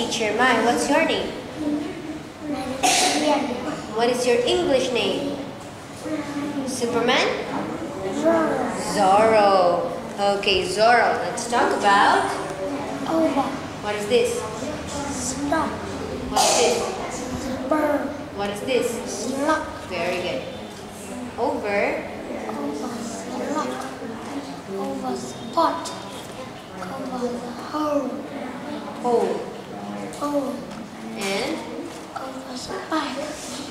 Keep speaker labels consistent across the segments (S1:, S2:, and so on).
S1: teacher. Mai, what's your name? What is your English name? Superman? Zorro. Okay, Zorro. Let's talk about
S2: Over.
S1: what is this?
S2: Stop.
S1: What is this?
S2: Bird.
S1: What is this?
S2: Slug.
S1: Very good. Over.
S2: Over slug. Over spot. Over the hole.
S1: Hole.
S2: Hole.
S1: And
S2: Over spike.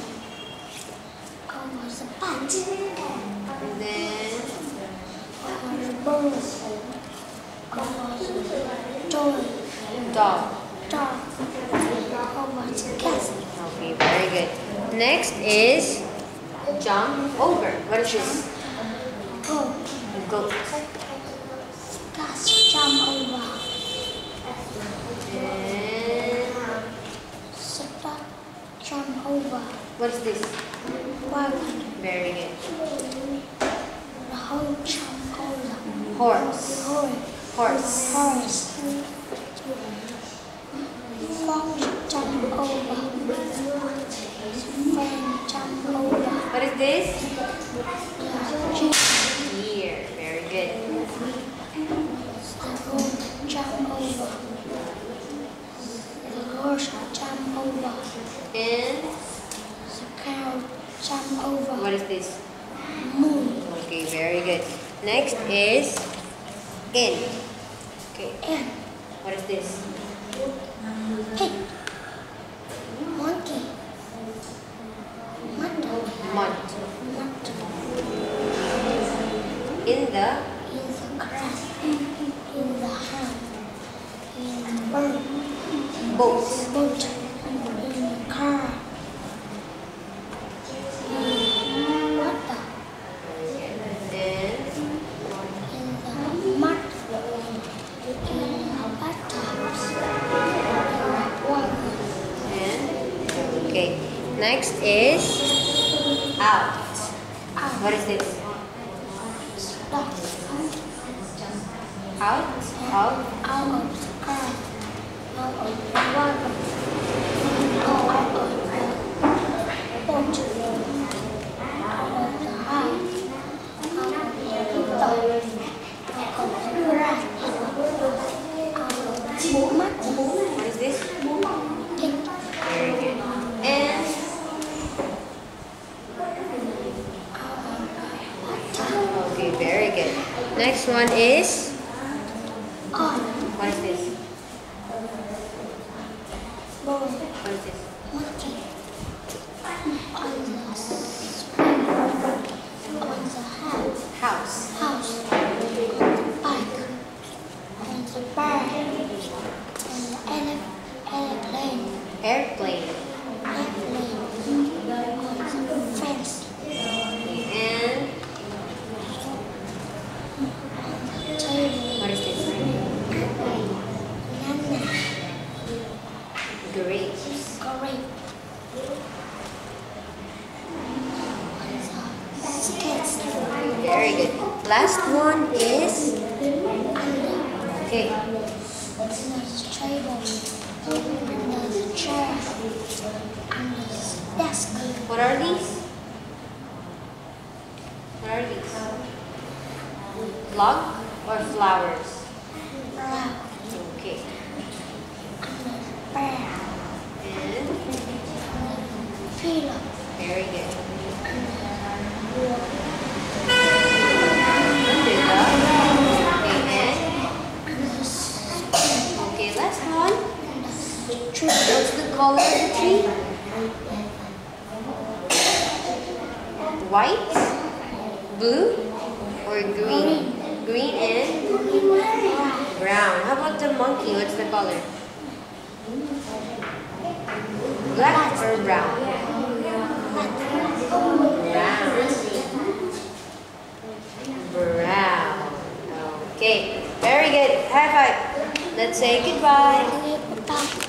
S2: Over spot.
S1: and then
S2: Over the bird. Over the toy.
S1: dog.
S2: Dog. Over the cat.
S1: Okay, very good. Next is jump over. What is this?
S2: Go.
S1: Goat.
S2: Cat jump over.
S1: And
S2: Stop. Jump over.
S1: what is this?
S2: Wagon.
S1: Very good.
S2: The whole jump over.
S1: Horse.
S2: Horse.
S1: Horse.
S2: Horse. Fox jump over. Fan jump over.
S1: What is this?
S2: Jeep.
S1: Deer. Very good.
S2: The goat jump over. The horse jump over.
S1: And
S2: The cow jump over.
S1: what is this?
S2: Moon.
S1: Okay, very good. Next is in. Okay,
S2: And
S1: what is this?
S2: pig. Monkey. Mud.
S1: Mud.
S2: Mud.
S1: In the
S2: In the grass. In the house. In the bird.
S1: boat.
S2: Boat. In the car. In water.
S1: And
S2: In the mud. In the bathtubs. In the water.
S1: and okay. Next is out.
S2: Out.
S1: What is this?
S2: Stop.
S1: Out. Out.
S2: Out of the car. Out of the water. Out of the boat. Out of the house. Out of the people. Out of the grass. Out of the mud.
S1: What is this?
S2: Pig.
S1: Very good. And okay, very good. Next one is
S2: On.
S1: what is this?
S2: Boy.
S1: What is this?
S2: Monkey. On the spring. On the house.
S1: House.
S2: House. On the bike. On the bird. On the airplane.
S1: Airplane.
S2: Airplane. On the fence.
S1: And
S2: Table.
S1: what is this?
S2: Banana.
S1: Grapes.
S2: Grape. On the skates.
S1: Very good. Last one is
S2: Under.
S1: okay.
S2: Under the table. Under the chair. Under the desk.
S1: What are these? What are these? Log or flowers?
S2: Flower.
S1: Okay.
S2: Under the bear.
S1: And
S2: Pillow.
S1: very good. Okay, last one. What's the color of the tree? White, blue, or green? Green and brown. How about the monkey? What's the color? Black or brown? Brown. Okay, very good. High five. Let's say goodbye.
S2: Goodbye.